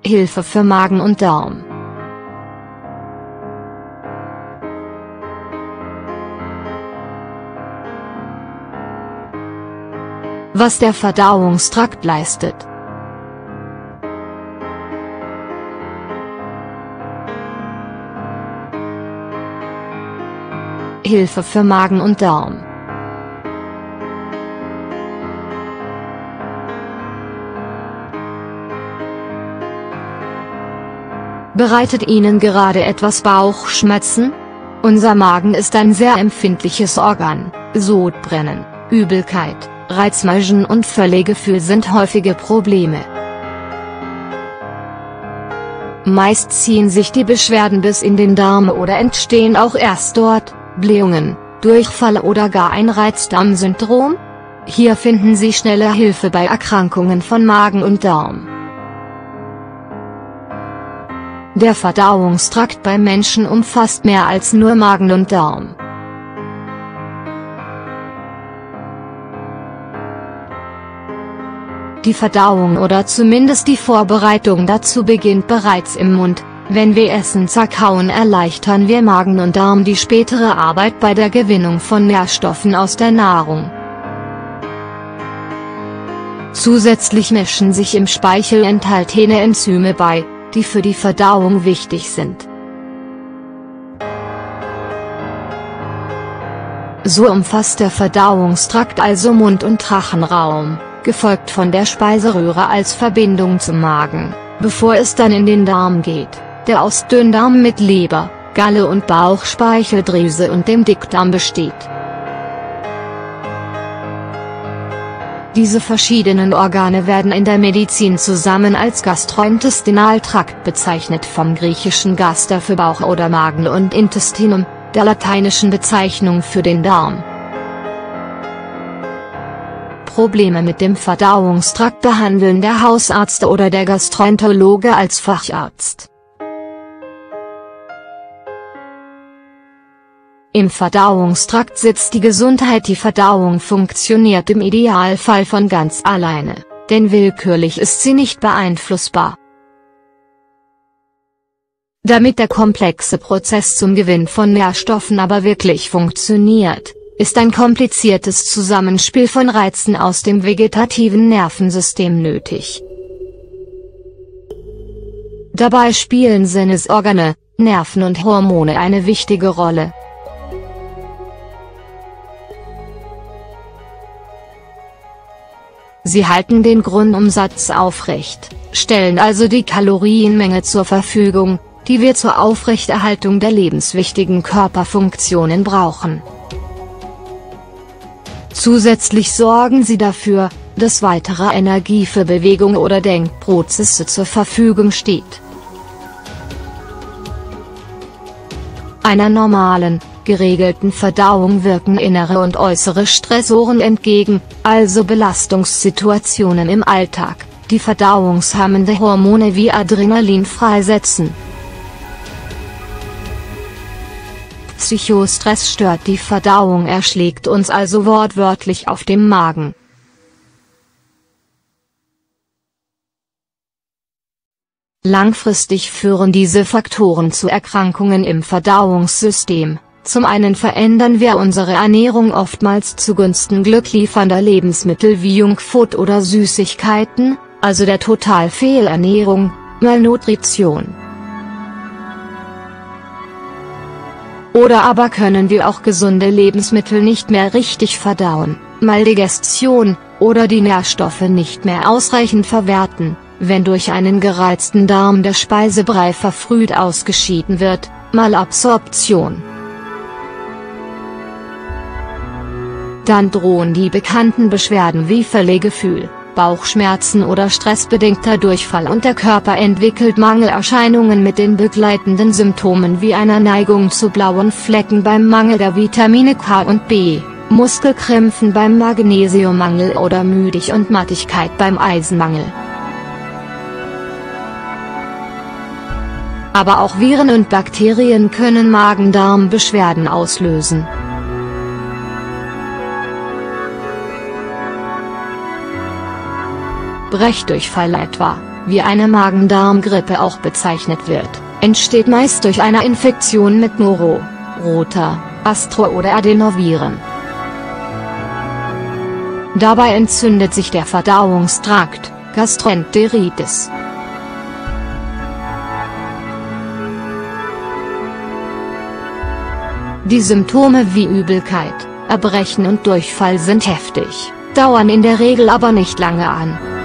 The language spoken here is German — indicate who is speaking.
Speaker 1: Hilfe für Magen und Darm. Was der Verdauungstrakt leistet. Hilfe für Magen und Darm. Bereitet Ihnen gerade etwas Bauchschmerzen? Unser Magen ist ein sehr empfindliches Organ. Sodbrennen, Übelkeit, Reizmagen und Völlegefühl sind häufige Probleme. Meist ziehen sich die Beschwerden bis in den Darm oder entstehen auch erst dort. Blähungen, Durchfall oder gar ein Reizdarmsyndrom? Hier finden Sie schnelle Hilfe bei Erkrankungen von Magen und Darm. Der Verdauungstrakt beim Menschen umfasst mehr als nur Magen und Darm. Die Verdauung oder zumindest die Vorbereitung dazu beginnt bereits im Mund. Wenn wir Essen zerkauen, erleichtern wir Magen und Darm die spätere Arbeit bei der Gewinnung von Nährstoffen aus der Nahrung. Zusätzlich mischen sich im Speichel enthaltene Enzyme bei, die für die Verdauung wichtig sind. So umfasst der Verdauungstrakt also Mund- und Rachenraum, gefolgt von der Speiseröhre als Verbindung zum Magen, bevor es dann in den Darm geht, der aus Dünndarm mit Leber, Galle und Bauchspeicheldrüse und dem Dickdarm besteht. Diese verschiedenen Organe werden in der Medizin zusammen als Gastrointestinaltrakt bezeichnet, vom griechischen Gaster für Bauch oder Magen und Intestinum, der lateinischen Bezeichnung für den Darm. Probleme mit dem Verdauungstrakt behandeln der Hausarzt oder der Gastroenterologe als Facharzt. Im Verdauungstrakt sitzt die Gesundheit. Die Verdauung funktioniert im Idealfall von ganz alleine, denn willkürlich ist sie nicht beeinflussbar. Damit der komplexe Prozess zum Gewinn von Nährstoffen aber wirklich funktioniert, ist ein kompliziertes Zusammenspiel von Reizen aus dem vegetativen Nervensystem nötig. Dabei spielen Sinnesorgane, Nerven und Hormone eine wichtige Rolle. Sie halten den Grundumsatz aufrecht, stellen also die Kalorienmenge zur Verfügung, die wir zur Aufrechterhaltung der lebenswichtigen Körperfunktionen brauchen. Zusätzlich sorgen sie dafür, dass weitere Energie für Bewegung oder Denkprozesse zur Verfügung steht. Einer normalen, geregelten Verdauung wirken innere und äußere Stressoren entgegen, also Belastungssituationen im Alltag, die verdauungshemmende Hormone wie Adrenalin freisetzen. Psychostress stört die Verdauung, erschlägt uns also wortwörtlich auf dem Magen. Langfristig führen diese Faktoren zu Erkrankungen im Verdauungssystem. Zum einen verändern wir unsere Ernährung oftmals zugunsten glückliefernder Lebensmittel wie Junkfood oder Süßigkeiten, also der Totalfehlernährung, Malnutrition. Oder aber können wir auch gesunde Lebensmittel nicht mehr richtig verdauen, Maldigestion, oder die Nährstoffe nicht mehr ausreichend verwerten, wenn durch einen gereizten Darm der Speisebrei verfrüht ausgeschieden wird, Malabsorption. Dann drohen die bekannten Beschwerden wie Völlegefühl, Bauchschmerzen oder stressbedingter Durchfall und der Körper entwickelt Mangelerscheinungen mit den begleitenden Symptomen wie einer Neigung zu blauen Flecken beim Mangel der Vitamine K und B, Muskelkrämpfen beim Magnesiummangel oder Müdig und Mattigkeit beim Eisenmangel. Aber auch Viren und Bakterien können Magen-Darm-Beschwerden auslösen. Brechdurchfall etwa, wie eine Magen-Darm-Grippe auch bezeichnet wird, entsteht meist durch eine Infektion mit Noro, Rota, Astro- oder Adenoviren. Dabei entzündet sich der Verdauungstrakt, Gastroenteritis. Die Symptome wie Übelkeit, Erbrechen und Durchfall sind heftig, dauern in der Regel aber nicht lange an.